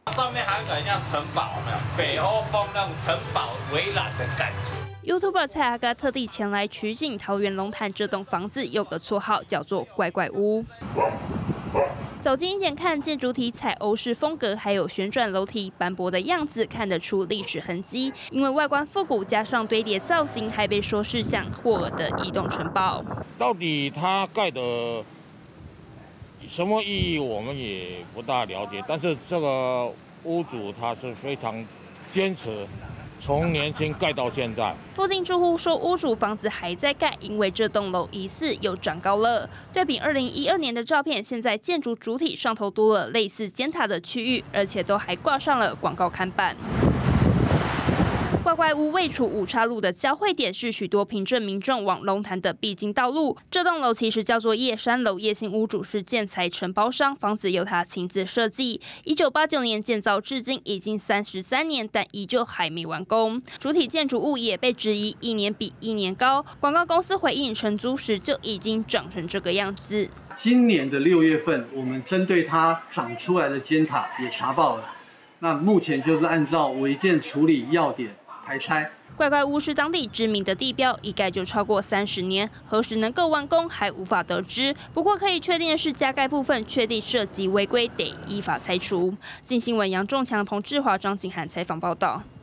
上面还有个很像城堡，有没有？北欧风那种城堡围栏的感觉。 YouTuber 蔡阿嘎特地前来取景桃园龙潭这栋房子，有个绰号叫做“怪怪屋”。走近一点看，建筑体采欧式风格，还有旋转楼梯斑驳的样子，看得出历史痕迹。因为外观复古，加上堆叠造型，还被说是像霍尔的移动城堡。 到底它盖的什么意义，我们也不大了解。但是这个屋主他是非常坚持。 从年轻盖到现在， 附近住户说，屋主房子还在盖，因为这栋楼疑似又长高了。对比2012年的照片，现在建筑主体上头多了类似尖塔的区域，而且都还挂上了广告看板。 怪怪屋位处五岔路的交汇点，是许多平镇民众往龙潭的必经道路。这栋楼其实叫做叶山楼，叶姓屋主是建材承包商，房子由他亲自设计。1989年建造至今已经33年，但依旧还没完工。主体建筑物也被质疑一年比一年高。广告公司回应承租时就已经长成这个样子。 今年的6月份，我们针对它长出来的尖塔也查报了，那目前就是按照违建处理要点。 排拆怪怪屋是当地知名的地标，一盖就超过30年，何时能够完工还无法得知。不过可以确定的是，加盖部分确定涉及违规，得依法拆除。镜新闻杨仲强、彭志华、张景涵采访报道。